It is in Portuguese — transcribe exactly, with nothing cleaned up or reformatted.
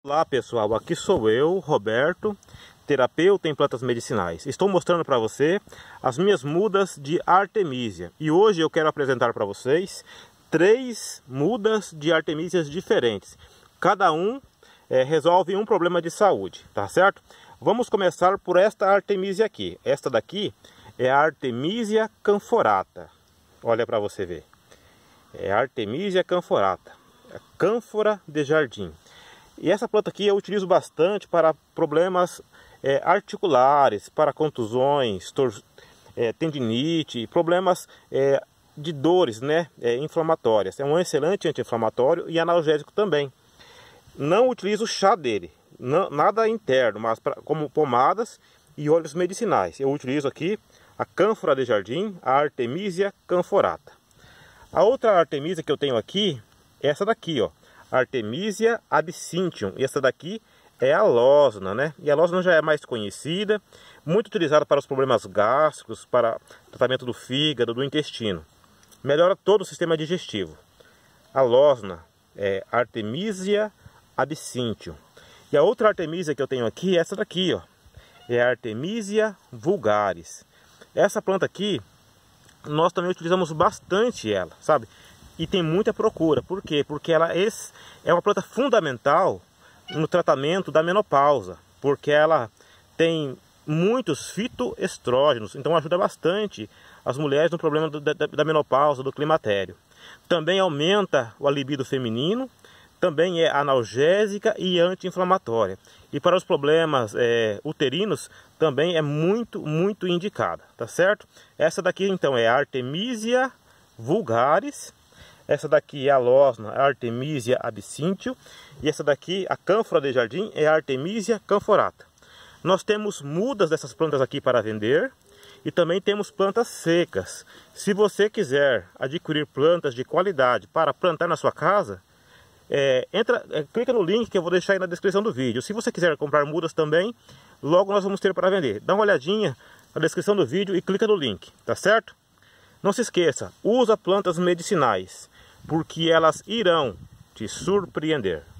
Olá pessoal, aqui sou eu, Roberto, terapeuta em plantas medicinais. Estou mostrando para você as minhas mudas de Artemisia e hoje eu quero apresentar para vocês três mudas de Artemisias diferentes. Cada um é, resolve um problema de saúde, tá certo? Vamos começar por esta Artemisia aqui. Esta daqui é a Artemisia camphorata. Olha para você ver. É a Artemisia camphorata, é cânfora de jardim. E essa planta aqui eu utilizo bastante para problemas é, articulares, para contusões, tor é, tendinite, problemas é, de dores, né, é, inflamatórias. É um excelente anti-inflamatório e analgésico também. Não utilizo chá dele, não, nada interno, mas pra, como pomadas e óleos medicinais. Eu utilizo aqui a cânfora de jardim, a Artemisia camphorata. A outra Artemisia que eu tenho aqui é essa daqui, ó. Artemisia absinthium. E essa daqui é a losna, né? E a losna já é mais conhecida, muito utilizada para os problemas gástricos, para tratamento do fígado, do intestino. Melhora todo o sistema digestivo. A losna é Artemisia absinthium. E a outra Artemisia que eu tenho aqui é essa daqui, ó. É a Artemisia vulgaris. Essa planta aqui, nós também utilizamos bastante ela, sabe? E tem muita procura. Por quê? Porque ela é uma planta fundamental no tratamento da menopausa. Porque ela tem muitos fitoestrógenos. Então ajuda bastante as mulheres no problema do, da, da menopausa, do climatério. Também aumenta o libido feminino. Também é analgésica e anti-inflamatória. E para os problemas é, uterinos também é muito, muito indicada. Tá certo? Essa daqui então é a Artemisia vulgaris. Essa daqui é a losna, a Artemisia absinthium. E essa daqui, a cânfora de jardim, é a Artemisia camphorata. Nós temos mudas dessas plantas aqui para vender. E também temos plantas secas. Se você quiser adquirir plantas de qualidade para plantar na sua casa, é, entra, é, clica no link que eu vou deixar aí na descrição do vídeo. Se você quiser comprar mudas também, logo nós vamos ter para vender. Dá uma olhadinha na descrição do vídeo e clica no link, tá certo? Não se esqueça, usa plantas medicinais, porque elas irão te surpreender.